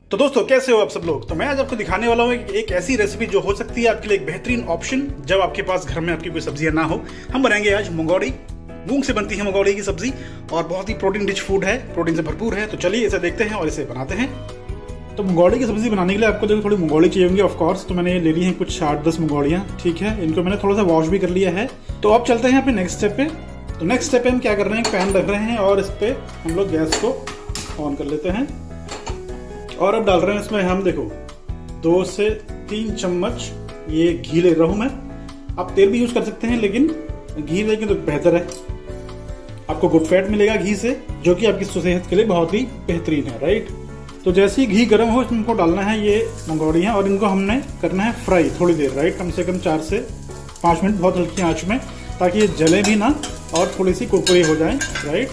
तो दोस्तों कैसे हो आप सब लोग। तो मैं आज आपको दिखाने वाला हूँ एक ऐसी रेसिपी जो हो सकती है आपके लिए एक बेहतरीन ऑप्शन जब आपके पास घर में आपकी कोई सब्जियां ना हो। हम बनाएंगे आज मंगौड़ी। मूंग से बनती है मंगौड़ी की सब्जी और बहुत ही प्रोटीन रिच फूड है, प्रोटीन से भरपूर है। तो चलिए इसे देखते हैं और इसे बनाते हैं। तो मंगौड़ी की सब्जी बनाने के लिए आपको देखो थोड़ी मंगौड़ी चाहिए होंगी ऑफकोर्स। तो मैंने ले ली है कुछ 8-10 मंगौड़ियाँ, ठीक है। इनको मैंने थोड़ा सा वॉश भी कर लिया है। तो अब चलते हैं अपने नेक्स्ट स्टेप पे। तो नेक्स्ट स्टेप पे हम क्या कर रहे हैं, पैन रख रहे हैं और इस पर हम लोग गैस को ऑन कर लेते हैं। और अब डाल रहे हैं इसमें हम देखो 2 से 3 चम्मच ये घी ले रहा हूं मैं। आप तेल भी यूज कर सकते हैं लेकिन घी लेकिन तो बेहतर है, आपको गुड फैट मिलेगा घी से, जो कि आपकी सेहत के लिए बहुत ही बेहतरीन है, राइट। तो जैसे ही घी गर्म हो इसमें डालना है ये मंगौड़ियाँ और इनको हमने करना है फ्राई थोड़ी देर, राइट। कम से कम 4 से 5 मिनट बहुत हल्की आंच में, ताकि ये जले भी ना और थोड़ी सी कुरकुरी हो जाए, राइट।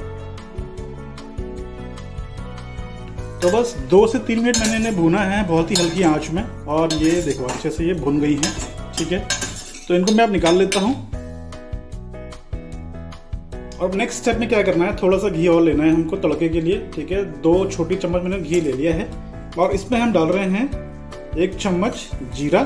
तो बस 2 से 3 मिनट मैंने इन्हें भूना है बहुत ही हल्की आंच में। और ये देखो अच्छे से ये भुन गई है, ठीक है। तो इनको मैं अब निकाल लेता हूँ। और नेक्स्ट स्टेप में क्या करना है, थोड़ा सा घी और लेना है हमको तड़के के लिए, ठीक है। 2 छोटी चम्मच मैंने घी ले लिया है और इसमें हम डाल रहे हैं 1 चम्मच जीरा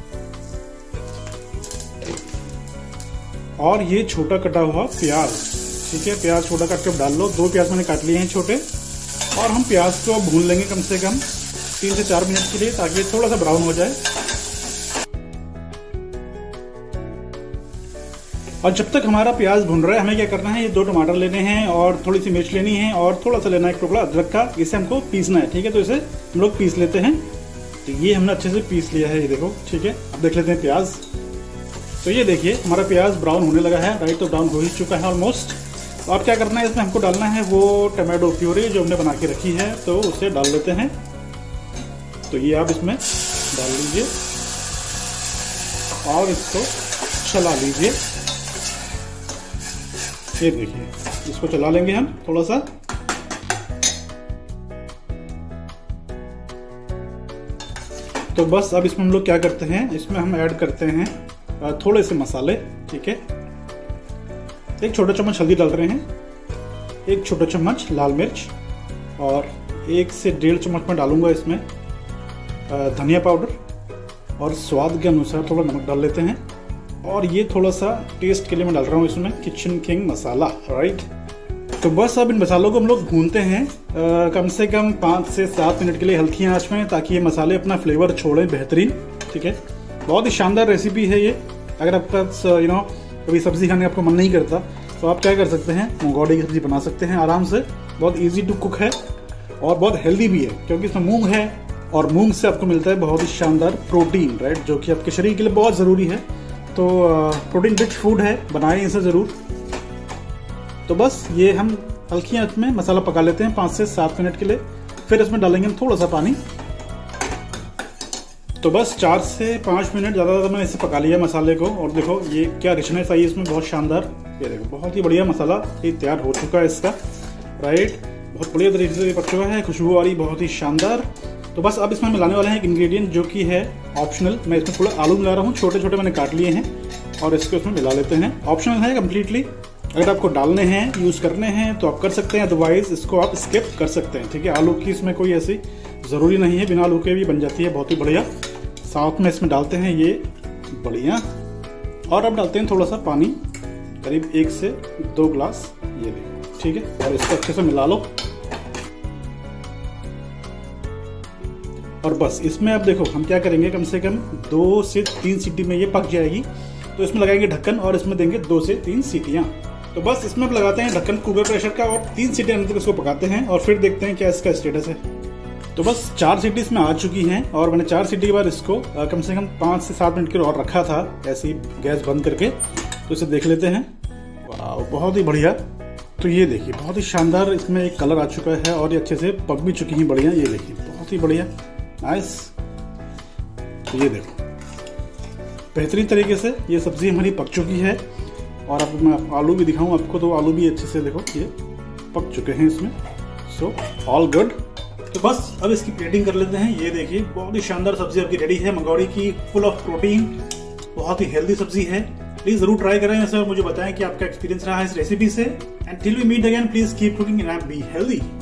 और ये छोटा कटा हुआ प्याज, ठीक है। प्याज छोटा काट के डाल लो। 2 प्याज मैंने काट लिए हैं छोटे। और हम प्याज को भून लेंगे कम से कम 3 से 4 मिनट के लिए, ताकि थोड़ा सा ब्राउन हो जाए। और जब तक हमारा प्याज भुन रहा है हमें क्या करना है, ये 2 टमाटर लेने हैं और थोड़ी सी मिर्च लेनी है और थोड़ा सा लेना है 1 टुकड़ा अदरक का। इसे हमको पीसना है, ठीक है। तो इसे हम लोग पीस लेते हैं। तो ये हमने अच्छे से पीस लिया है, ये देखो, ठीक है। अब देख लेते हैं प्याज। तो ये देखिए हमारा प्याज ब्राउन होने लगा है, राइट। तो ब्राउन हो ही चुका है ऑलमोस्ट। अब क्या करना है, इसमें हमको डालना है वो टमाटो प्यूरी जो हमने बना के रखी है, तो उसे डाल लेते हैं। तो ये आप इसमें डाल लीजिए और इसको चला लीजिए। ये देखिए इसको चला लेंगे हम थोड़ा सा। तो बस अब इसमें हम लोग क्या करते हैं, इसमें हम ऐड करते हैं थोड़े से मसाले, ठीक है। 1 छोटा चम्मच हल्दी डाल रहे हैं, 1 छोटा चम्मच लाल मिर्च और 1 से 1.5 चम्मच में डालूंगा इसमें धनिया पाउडर और स्वाद के अनुसार थोड़ा नमक डाल लेते हैं। और ये थोड़ा सा टेस्ट के लिए मैं डाल रहा हूँ इसमें किचन किंग मसाला, राइट। तो बस अब इन मसालों को हम लोग भूनते हैं कम से कम 5 से 7 मिनट के लिए हल्की आंच में, ताकि ये मसाले अपना फ्लेवर छोड़े बेहतरीन, ठीक है। बहुत ही शानदार रेसिपी है ये। अगर आपका कभी सब्जी खाने का आपको मन नहीं करता तो आप क्या कर सकते हैं, मंगौड़ी की सब्जी बना सकते हैं आराम से। बहुत इजी टू कुक है और बहुत हेल्दी भी है, क्योंकि इसमें मूंग है और मूंग से आपको मिलता है बहुत ही शानदार प्रोटीन, राइट, जो कि आपके शरीर के लिए बहुत ज़रूरी है। तो प्रोटीन रिच फूड है, बनाएं इसे ज़रूर। तो बस ये हम हल्की आंच में मसाला पका लेते हैं 5 से 7 मिनट के लिए। फिर इसमें डालेंगे हम थोड़ा सा पानी। तो बस 4 से 5 मिनट ज़्यादा मैंने इसे पका लिया मसाले को। और देखो ये क्या रिचनेस आई इसमें, बहुत शानदार। ये देखो बहुत ही बढ़िया मसाला ये तैयार हो चुका है इसका, राइट। बहुत बढ़िया तरीके से पक चुका है, खुशबू आ रही बहुत ही शानदार। तो बस अब इसमें मिलाने वाले हैं एक इंग्रेडिएंट जो कि है ऑप्शनल। मैं इसमें थोड़ा आलू मिला रहा हूँ, छोटे छोटे मैंने काट लिए हैं और इसको इसमें मिला लेते हैं। ऑप्शनल है कम्प्लीटली। अगर आपको डालने हैं, यूज़ करने हैं तो आप कर सकते हैं, अदरवाइज इसको आप स्किप कर सकते हैं, ठीक है। आलू की इसमें कोई ऐसी ज़रूरी नहीं है, बिना आलू के भी बन जाती है बहुत ही बढ़िया। साथ में इसमें डालते हैं ये बढ़िया। और अब डालते हैं थोड़ा सा पानी, करीब 1 से 2 ग्लास, ये देखो, ठीक है। और इसको अच्छे से मिला लो। और बस इसमें अब देखो हम क्या करेंगे, कम से कम 2 से 3 सीटी में ये पक जाएगी। तो इसमें लगाएंगे ढक्कन और इसमें देंगे 2 से 3 सीटियाँ। तो बस इसमें अब लगाते हैं ढक्कन कुकर प्रेशर का और 3 सीटी अंदर तक इसको पकाते हैं और फिर देखते हैं क्या इसका स्टेटस है। तो बस 4 सीटी इसमें आ चुकी हैं और मैंने 4 सीटी के बाद इसको कम से कम 5 से 7 मिनट के लिए और रखा था ऐसे ही गैस बंद करके। तो इसे देख लेते हैं। वाह बहुत ही बढ़िया। तो ये देखिए बहुत ही शानदार इसमें एक कलर आ चुका है और ये अच्छे से पक भी चुकी हैं बढ़िया। ये देखिए बहुत ही बढ़िया, नाइस। तो ये देखो बेहतरीन तरीके से ये सब्जी हमारी पक चुकी है। और अब मैं आलू भी दिखाऊं आपको, तो आलू भी अच्छे से देखो ये पक चुके हैं इसमें। So all good. तो बस अब इसकी प्लेटिंग कर लेते हैं। ये देखिए बहुत ही शानदार सब्जी आपकी रेडी है मंगौड़ी की, फुल ऑफ प्रोटीन, बहुत ही हेल्दी सब्जी है। प्लीज जरूर ट्राई करें इसे और मुझे बताएं कि आपका एक्सपीरियंस रहा है इस रेसिपी से। And till we meet again, please keep cooking and be healthy.